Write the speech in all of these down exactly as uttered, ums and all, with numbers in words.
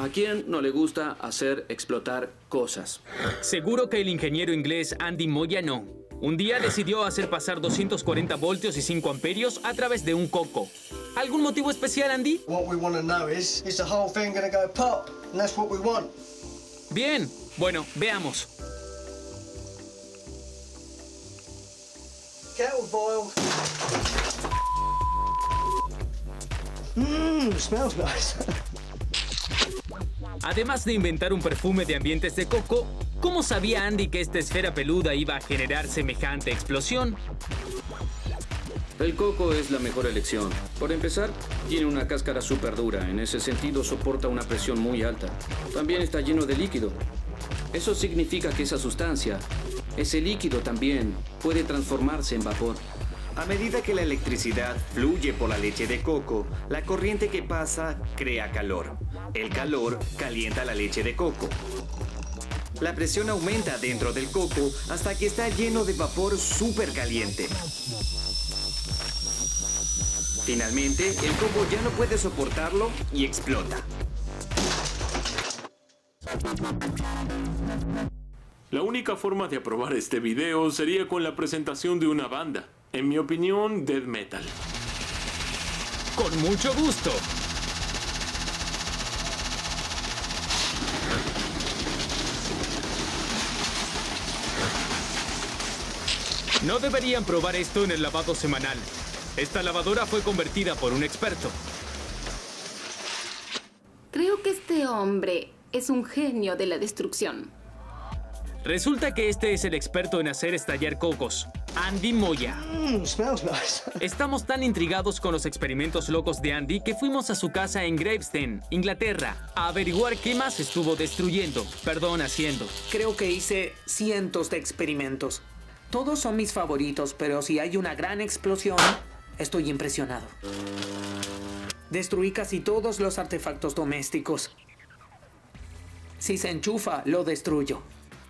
¿A quién no le gusta hacer explotar cosas? Seguro que el ingeniero inglés Andy Moya no. Un día decidió hacer pasar doscientos cuarenta voltios y cinco amperios a través de un coco. ¿Algún motivo especial, Andy? What we want to know is, is the whole thing going to go pop? And that's what we want. Bien. Bueno, veamos. Kettle boil. Mmm, smells nice. Además de inventar un perfume de ambientes de coco, ¿cómo sabía Andy que esta esfera peluda iba a generar semejante explosión? El coco es la mejor elección. Por empezar, tiene una cáscara súper dura. En ese sentido, soporta una presión muy alta. También está lleno de líquido. Eso significa que esa sustancia, ese líquido también, puede transformarse en vapor. A medida que la electricidad fluye por la leche de coco, la corriente que pasa crea calor. El calor calienta la leche de coco. La presión aumenta dentro del coco hasta que está lleno de vapor súper caliente. Finalmente, el coco ya no puede soportarlo y explota. La única forma de aprobar este video sería con la presentación de una banda. En mi opinión, death metal. Con mucho gusto. No deberían probar esto en el lavado semanal. Esta lavadora fue convertida por un experto. Creo que este hombre es un genio de la destrucción. Resulta que este es el experto en hacer estallar cocos, Andy Moya. Mmm, smells nice. Estamos tan intrigados con los experimentos locos de Andy que fuimos a su casa en Gravesend, Inglaterra, a averiguar qué más estuvo destruyendo, perdón, haciendo. Creo que hice cientos de experimentos. Todos son mis favoritos, pero si hay una gran explosión, estoy impresionado. Destruí casi todos los artefactos domésticos. Si se enchufa, lo destruyo.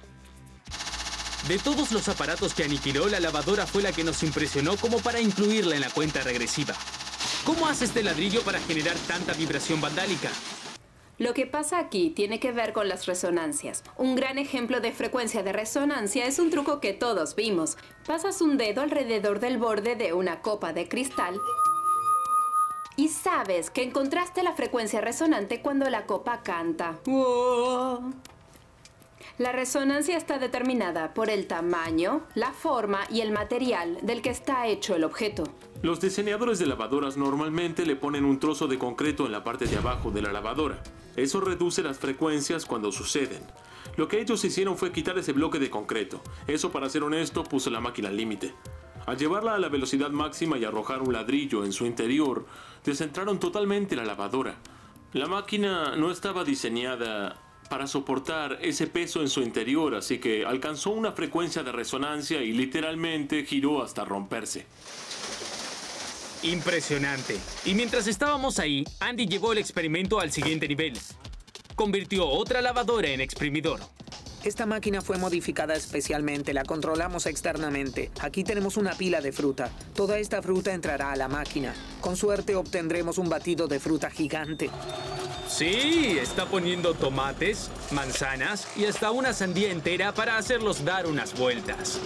De todos los aparatos que aniquiló, la lavadora fue la que nos impresionó como para incluirla en la cuenta regresiva. ¿Cómo hace este ladrillo para generar tanta vibración vandálica? Lo que pasa aquí tiene que ver con las resonancias. Un gran ejemplo de frecuencia de resonancia es un truco que todos vimos. Pasas un dedo alrededor del borde de una copa de cristal y sabes que encontraste la frecuencia resonante cuando la copa canta. ¡Wow! La resonancia está determinada por el tamaño, la forma y el material del que está hecho el objeto. Los diseñadores de lavadoras normalmente le ponen un trozo de concreto en la parte de abajo de la lavadora. Eso reduce las frecuencias cuando suceden. Lo que ellos hicieron fue quitar ese bloque de concreto. Eso, para ser honesto, puso la máquina al límite. Al llevarla a la velocidad máxima y arrojar un ladrillo en su interior, descentraron totalmente la lavadora. La máquina no estaba diseñada para soportar ese peso en su interior, así que alcanzó una frecuencia de resonancia y literalmente giró hasta romperse. Impresionante. Y mientras estábamos ahí, Andy llevó el experimento al siguiente nivel. Convirtió otra lavadora en exprimidor. Esta máquina fue modificada especialmente, la controlamos externamente. Aquí tenemos una pila de fruta. Toda esta fruta entrará a la máquina. Con suerte obtendremos un batido de fruta gigante. Sí, está poniendo tomates, manzanas y hasta una sandía entera para hacerlos dar unas vueltas.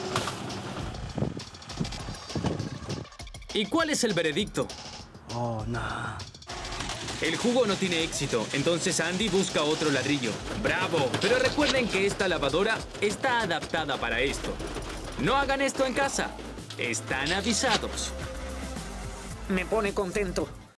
¿Y cuál es el veredicto? Oh, no. El jugo no tiene éxito, entonces Andy busca otro ladrillo. ¡Bravo! Pero recuerden que esta lavadora está adaptada para esto. No hagan esto en casa. Están avisados. Me pone contento.